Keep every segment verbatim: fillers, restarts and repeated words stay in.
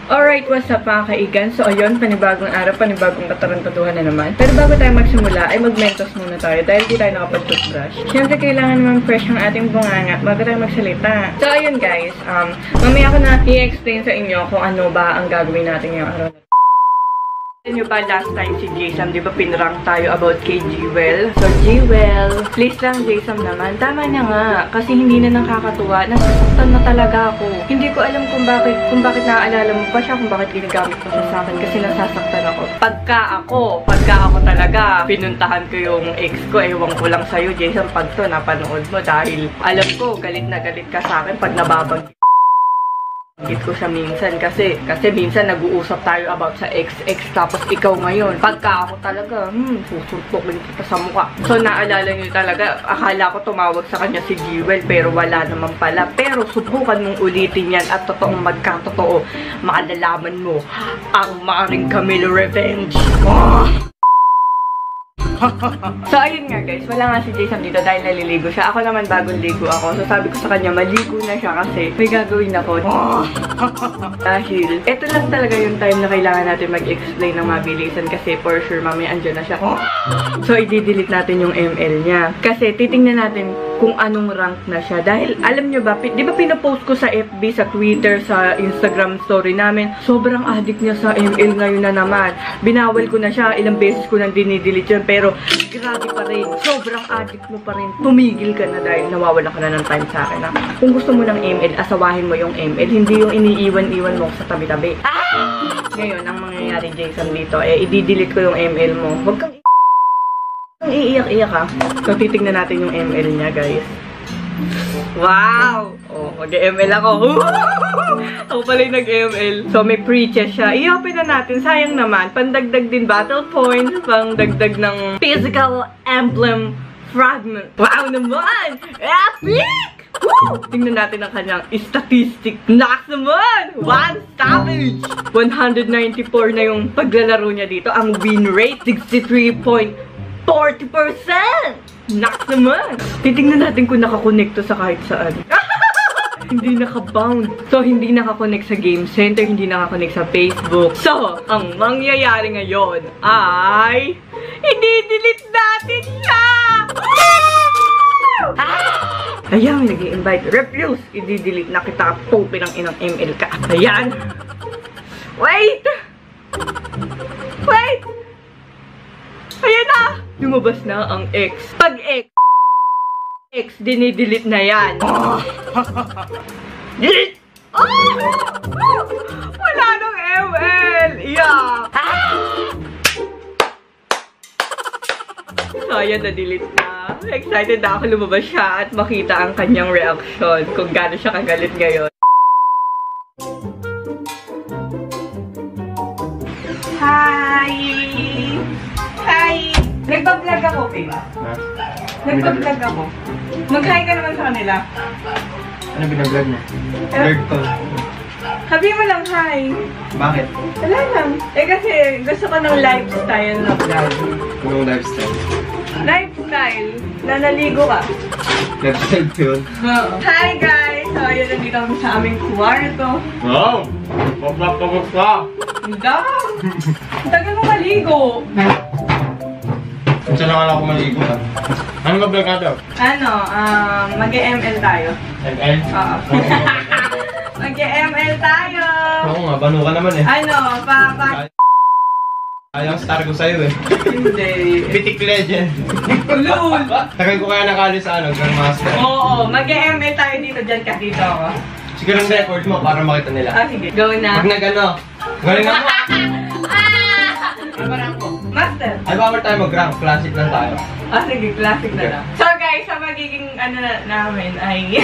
Alright, what's up mga kaigan? So ayun, panibagong araw, panibagong katarantaduhan na naman. Pero bago tayo magsimula, ay mag-mentos muna tayo dahil di tayo nakapag-toothbrush. Siyempre, kailangan naman fresh ang ating bunganga bago tayo magsalita. So ayun guys, um, mamaya ko na i-explain sa inyo kung ano ba ang gagawin natin ngayong araw na. Nyo ba last time si Jason, di ba pinrank tayo about kay Jewel? So Jewel, please lang Jason naman, tama na nga, kasi hindi na nakakatuwa, nasasaktan na talaga ako. Hindi ko alam kung bakit, kung bakit naaalala mo pa siya, kung bakit ginagamit mo siya sa akin, kasi nasasaktan ako. Pagka ako, pagka ako talaga, pinuntahan ko yung ex ko, ewan ko lang sa'yo Jason, pag to napanood mo, dahil alam ko, galit na galit ka sa akin pag nababag Git ko siya minsan kasi kasi minsan nag-uusap tayo about sa ex-ex tapos ikaw ngayon. Pagka ako talaga, hmm, susuntokin kita sa mukha. So naalala niyo talaga, akala ko tumawag sa kanya si Jewel pero wala naman pala. Pero subukan mong ulitin yan at totoong magkatotoo. Makadalaman mo ang maaring Camilo revenge. Oh! So, ayun nga guys, wala nga si Jason dito dahil naliligo siya. Ako naman bagong ligo ako. So, sabi ko sa kanya, maligo na siya kasi may gagawin ako. Dahil, eto lang talaga yung time na kailangan natin mag-explain ng mabilisan kasi for sure, mamaya andyan na siya. So, i-delete natin yung M L niya. Kasi, titingnan natin kung anong rank na siya. Dahil, alam nyo ba, di ba pinapost ko sa F B, sa Twitter, sa Instagram story namin, sobrang addict niya sa M L ngayon na naman. Binawal ko na siya, ilang beses ko nang dinidelete yun, pero grabe pa rin. Sobrang addict mo pa rin. Tumigil ka na dahil nawawala ka na ng time sa akin. Ha? Kung gusto mo ng M L, asawahin mo yung M L. Hindi yung iniiwan-iwan mo sa tabi-tabi. Ah! Ngayon, ang mangyayari, Jason, dito, eh, i-delete ko yung M L mo. Huwag kang iiyak-iyak ha. So, titignan natin yung M L niya, guys. Wow! Oh, mag-M L ako. Ako pala yung nag-M L. So, may pre-chest siya. I-open na natin. Sayang naman. Pandagdag din battle points. Pangdagdag ng physical emblem fragment. Wow naman! Epic! Woo! Tingnan natin ang kanyang statistic. Nax naman! One savage! one hundred ninety-four na yung paglalaro niya dito. Ang win rate, sixty-three point four zero percent! Nax naman! Titingnan natin kung nakakonect to sa kahit saan. Hindi naka-bound. So, hindi nakakonect sa Game Center, hindi nakakonect sa Facebook. So, ang mangyayari ngayon ay i-delete natin siya! Ah! Ayan, nag-i-invite. Refuse! I-delete na kita. Popin ang inang M L ka. Ayan! Wait! Wait! Ayan na! Lumabas na ang X. Pag X, X, dinidelete na yan. Delete! Oh! Wala nang M L! Yeah! Ah! So, ayan, na-delete na. Excited na ako lumabas siya at makita ang kanyang reaction kung gaano siya kagalit ngayon. Hi! Hi! Nagpa-vlog ako, babe. Ha? Nagpa-vlog ako. Mag-hi ka naman sa kanila. Ano binablog mo? Vlog ko. Sabi mo lang hi. Bakit? Wala lang. Eh kasi gusto ko ng lifestyle na vlog. Anong lifestyle? Lifestyle? Na naligo ka. Lifestyle ko yun? Hi guys! So, ayun, nandito kami sa aming kwarto. Wow! Pagpapagod ka! Hindi! Tagal mo maligo. Minsan lang ako maligo ha. Ano nga vlog natin? Ano, um, mag-M L tayo. M L? Oo. Mag-M L tayo! Oo nga, bano ka naman eh. Ano, pa, pa... Ayang star ko sa'yo eh. Hindi. Mythic Legend. Ulul! Tagal ko kaya nakali sa ano, Grandmaster. Oo, mag-M L tayo dito. Diyan ka dito ako. Siguro ang record mo para makita nila. Ah, sige. Go na. Pag nag-ano, galing ako. Master! Ay, bawal tayo mag-rank. Classic lang tayo. Ah, sige. Classic na lang. So guys, sa magiging ano na namin ay...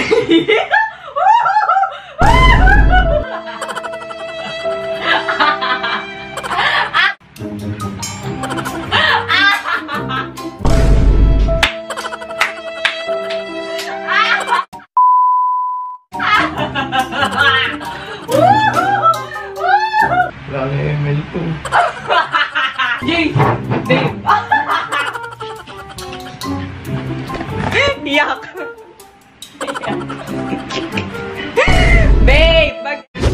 Wala na M L ko. Yay! Babe! Yak!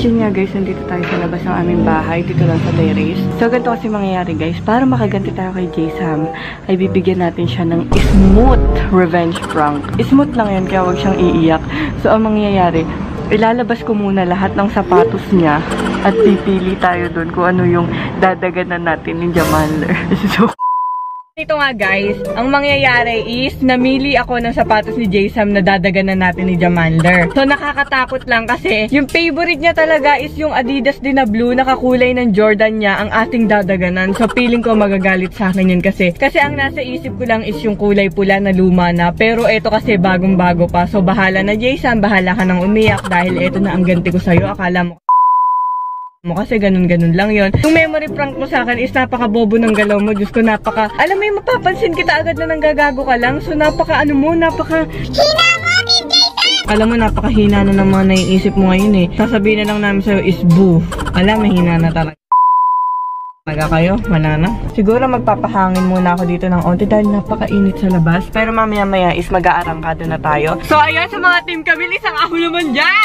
yun nga guys, nandito tayo sa labas ng aming bahay, dito lang sa terrace. So ganito kasi mangyayari guys, para makaganti tayo kay J-Sam, ay bibigyan natin siya ng smooth revenge prank. Smooth lang yun, kaya wag siyang iiyak. So ang mangyayari, ilalabas ko muna lahat ng sapatos niya at pipili tayo dun kung ano yung dadaganan natin ni Jamander. So, ito nga guys, ang mangyayari is namili ako ng sapatos ni J-Sam na dadaganan natin ni Jamander. So nakakatakot lang kasi yung favorite niya talaga is yung Adidas din na blue na kakulay ng Jordan niya ang ating dadaganan. So feeling ko magagalit sa akin yun kasi kasi ang nasa isip ko lang is yung kulay pula na luma na, pero eto kasi bagong bago pa. So bahala na J-Sam, bahala ka nang umiyak dahil eto na ang ganti ko sa'yo. Akala mo mo kasi ganun-ganun lang yon. Yung memory prank mo sa akin is napaka-bobo ng galaw mo. Diyos ko, napaka... Alam mo yung mapapansin kita agad na nanggagago ka lang. So, napaka-ano mo, napaka... Hina mo, alam mo, napaka-hina na ng mga naiisip mo ngayon eh. Sasabihin na lang namin sa'yo is boo. Alam, mahina na talaga. Talaga kayo? Wala na. Siguro magpapahangin muna ako dito ng onti dahil napakainit sa labas. Pero mamaya-maya is mag-aarangkado na tayo. So, ayan sa mga team Kabilis, ang ako naman dyan!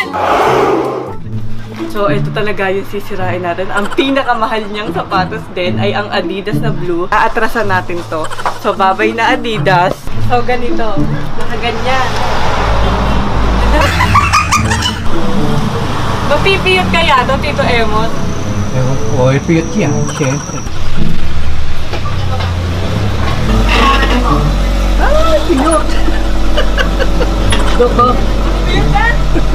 So, ito talaga yung sisirain natin. Ang pinakamahal niyang sapatos din ay ang Adidas na blue. Aatrasan natin to. So, babay na Adidas. So, ganito. Nakaganyan. Mapipiyot kaya to, Tito Emon? Ewan ko, ipiyot yan, syempre. Ah, piyot! Doko. Piyot ka?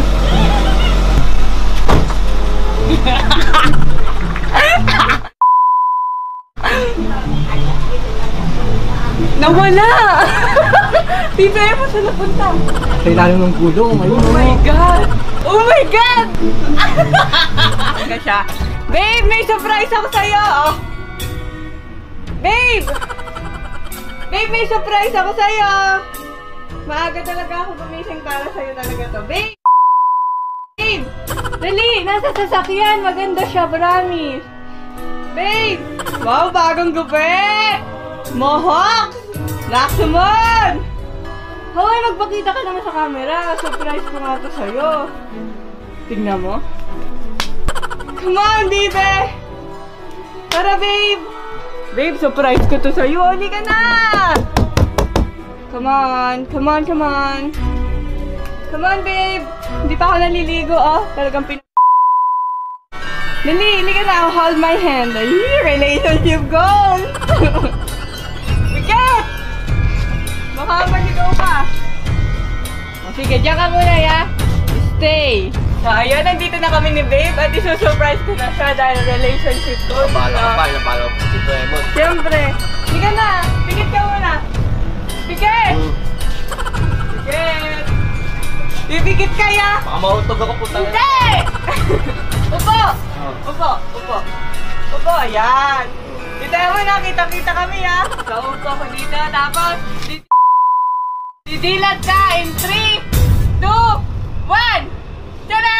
Nawala! Tito Emo, saan napunta? Sa ilalim ng gulong, ayun. Oh my God! Oh my God! Ano siya? Babe, may surprise ako sa'yo! Oh. Babe! Babe, may surprise ako sa'yo! Maaga talaga ako gumising para sa'yo talaga to. Babe! Babe! Dali! Nasa sasakyan! Maganda siya, promise! Babe! Wow, bagong gupi! Mohawk! Laksamon! Hoy, magpakita ka naman sa camera. Surprise ko nga to sa'yo. Tignan mo. Come on, baby! Tara, babe! Babe, surprise ko to sa'yo. Huli ka na! Come on, come on, come on. Come on, babe! Hindi pa ako naliligo, oh. Talagang pin... Dali, hindi ka na. Hold my hand. Ay, relationship goals! Bigat! Baka maligaw ka. O, sige, diyan ka muna, ya. Stay. So, ayun, nandito na kami ni babe. At isusurprise ko na siya dahil relationship goals. Napalo ka pa, napalo ka Tito Emon. Siyempre. Hindi ka na. Pikit ka muna. Pikit! Pikit! Bibigit kaya? Baka mautog ako puta. Hindi! Upo! Upo! Upo! Upo! Ayan! Dito mo na, kita-kita kami ha! So, upo ako dito. Tapos, didilat ka in three, two, one! Tada!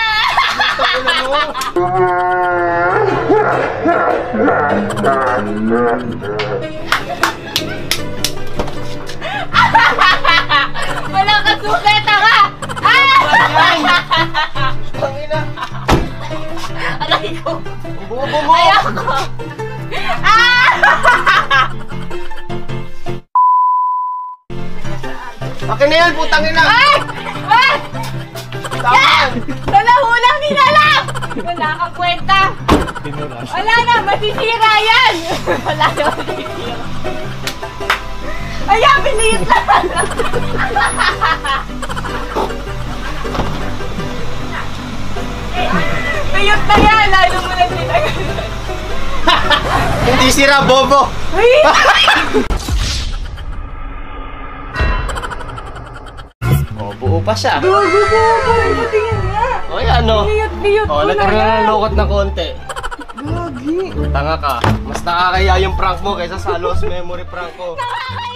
Wala ka suketa ka! Pangina! Aray ko! Bubo mo! Ayoko! Ah! Akin na yan, putang ina! Ay! Ay! Yan! Nalahulang nilalang! Wala kang kwenta! Wala na! Masisira yan! Wala na masisira. Ayan! Biliit lang! Piyot na yan! Lalo mo lang tinagal. Hindi sira, bobo! Ay! Oh, buo pa siya. Gago po! Parang patingin nga! O ano? Piyot-piyot Oh, ko na nagkaroon yan! ng lukot na konti. Gagi! Tanga ka. Mas nakakaya yung prank mo kaysa sa lost memory prank ko.